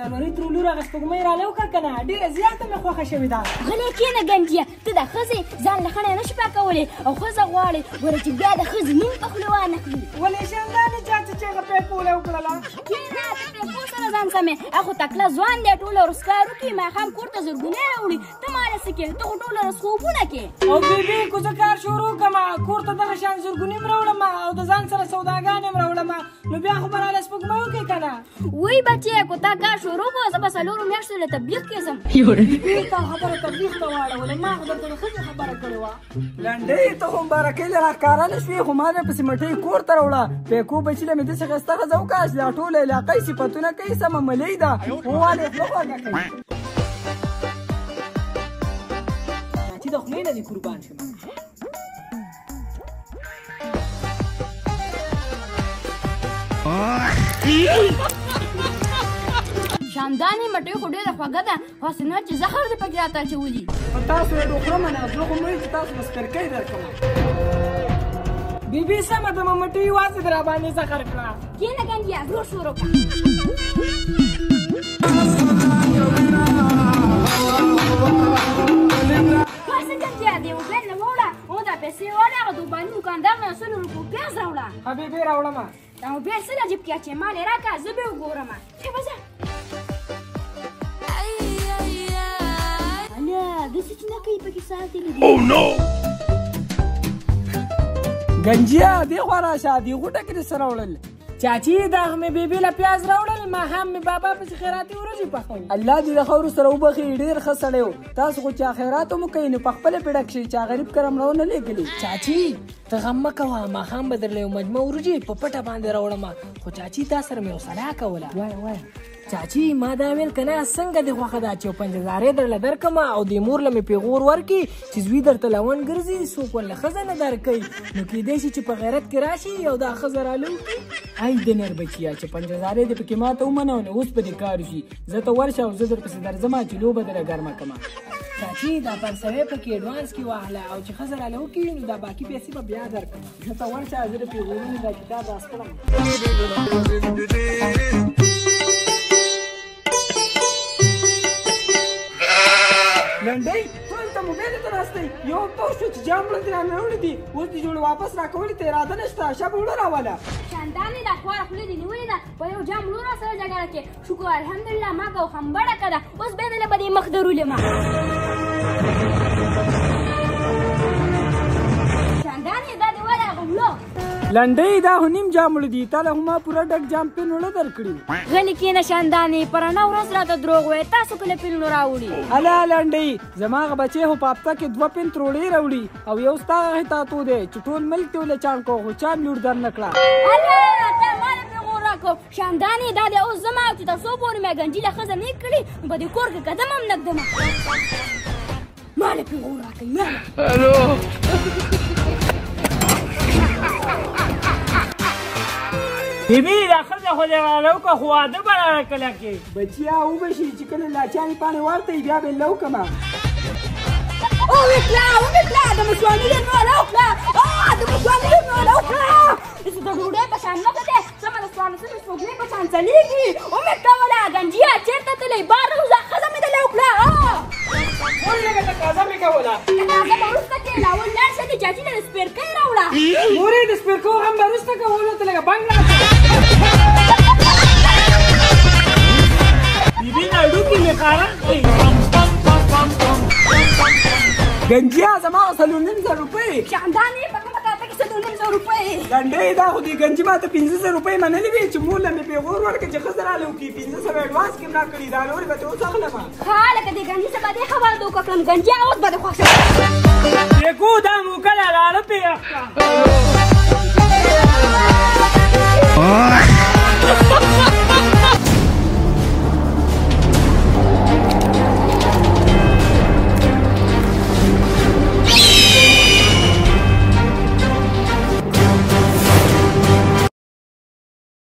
سالوري تر لور هغه سپوږمۍ راله وکړه که نه ډېره زیاته مې خوښه شوې ده غلی کښېنه ګنجیه ته د ښځې ځان له خڼې نه شي پاکولی او ښځه غواړي ګوره چې بیا د ښځې نوم په خوله وانه کړي ولې شاندانې چاچي چې هغه پیکوله وکړله کښېنه ته پیکو سره ځان سمې هغه خو تکله ځوان دی ټوله ورځ کار وکړي ماښام کور ته زرګونی راوړي ته ماله څه کوې ته خو ټوله ورځ خوبونه کوې او بېبي که زه کار شروع کړم کور ته دغه شان زرګوني م راوړم او د ځان سره سوداګانې م راوړم نو بیا خو به راله سپوږمۍ وکړې که نه وی بچې که تا کار شروع کړو زه به څلورو میاشتو له تبلیغ کې ځم بېبي تا خبره تبلیغ ته واړولې ما خو درته د ښځې خبره کړې وه لنډۍ ته خو مبارکۍ له راښکاره نه شوې خو ما دې پسې مټۍ کور ته راوړه پیکو بچي له مې داسې ښایسته ښځه وکړه چې لا ټوله علاقه یې صفتونه کوي سمه ملۍ ده ووالې خوله خوږه کوي چې د خولې نه دې قربان شم شاندانې مټۍ خو ډېره خوږه ده هسې نه چې زهر دې پکې راته اچولي په تاسو یې ډوخرمه نه زه خو مړی چې تاسو به سپرکۍ درکړم بېبي سمه ده ممټۍ یوازې د راباندې زهر کړه کښېنه ګنجیه زور شروع کړه پاسه ګنجیه د موبایل نه ووړه او دا پیسې واله هغه دوباني دوکاندار نه 100 روپو پیاز راوړه ها بېبي راوړمه دا موبایل څه له جیب کې اچې ما لې راکړه زه به وګورم ښه به ځه هله داسې چې نه کوي پکې ساتلي دي ګنجیه دې خوا راشه دې غوټه کې دې څه راوړل چاچي دا مې بېبي له پیاز راوړل ماښام مې بابا پسې خیراتي ورځې پخوي الله دې د خاورو سره وبخي ډېر ښه سړی و تاسو خو چا خیرات هم کوئ نو په خپله پې ډک شئ چا غریب کرم راونه لېږلي چاچي ته غم مه کوه ماښام به درله یو مجموع وریجې په پټه باندې راوړم خو چاچي تا سره مې یو صلاح کوله وایه وایه چاچي ما دا ویل که نه څنګه دې خوښه ده چې یو 50,000 درله درکړم او دې مور له مې پیغور ورکړي چې زوی درته لون ګرځي څوک ورله ښځه نه درکوي نو کیدای شي چې په غیرت کې راشي او دا ښځه راله وکړي ای د نر بچیا چې 50,000 دې پکې ما ته ومنو نو اوس به دې کار شي زه ته ورشه او زه درپسې درځم چې لوبه دله ګرمه کړمه چاچي دا 500 پکې اډوانس کې واخله او چې ښځه راله وکړي نو دا باقي پیسې به بیا درکړم زه ته ورشه زه د پیغورونو دا کتاب راستړم لنډۍ ټول ته موبایل ته راستئ یو هفته وشو چې جام وړل دې رانه وړي دي اوس دې جوړې واپس راکولي ته اراده نشته شب وړه راوله شاندانې دا خواره خولې دې نیولې ده په یو جام لور سره جګړه کې شکر الحمدلله ما که خمبړه که ده اوس بیا دله به دې مخ درولې ما شاندانې دا دې ولې غملو لنډۍ دا خو نیم جام وړه دي تا له خو ما پوره ډک جام پین وړه درکړي غلي کښېنه شاندانې په رڼه ورځ راته دروغ وایې تاسو کله پینونه راوړي هله لنډۍ زما هغه بچې خو په هفته کې 2 پین تروړې راوړي او یو ستا هغې تاتو دی چې ټول ملک ته ولې چاڼ کو خو چا مې لور در نه کړه هله ته ماله پیغور راکړو شاندانې دا دی اوس زما چې تر څو پورې مې ګنجي له ښځه نه کړي نو په دې کور کې قدم هم نه ږدمه ماله پیغور راکوي ماله بېبي دا ښځه خو دې راله وکړه خو واده به راله کله کې بچیا وبشي چې کله لاچانې پاڼې ورته وي بیا به یې له وکړمه وکړه د مشواني لور مې والا وکړه د مشواني لور مې والا وکړه داسې د ډوډۍ په شان نه ده دی سمه د څوارلسمې سپوږمۍ په شان ځلېږي ومې کوله ګنجیه چېرته تللی بار راوځه ښځه مې دله وکړه ولې لږه تقاضا مې کوله تقاضا به وروسته کې لاول لاړ شه دې چاچي له د سپېرکۍ راوړه مورې د سپېرکو هم به وروسته کولو ته لږه بنګ راشه بېبي هډوکي مې خارښ دی ګنجیه زما خو 4,500 روپۍ شاندانې په کومه کاته کې 4,500 روپۍ لنډۍ دا خو دې ګنجي ما ته 500 روپۍ منلې وې چې مور له مې پیغور ورکړه چې ښځه راله وکړي 500 اډوانس کې مې راکړي دا نورې به ترې اوس اخلمه ښه لکه دې ګنجي څه به دې خبره ده وکړه کړم ګنجیه اوس به دې خوښ شم پیکو دا موکله لاړه پې اخته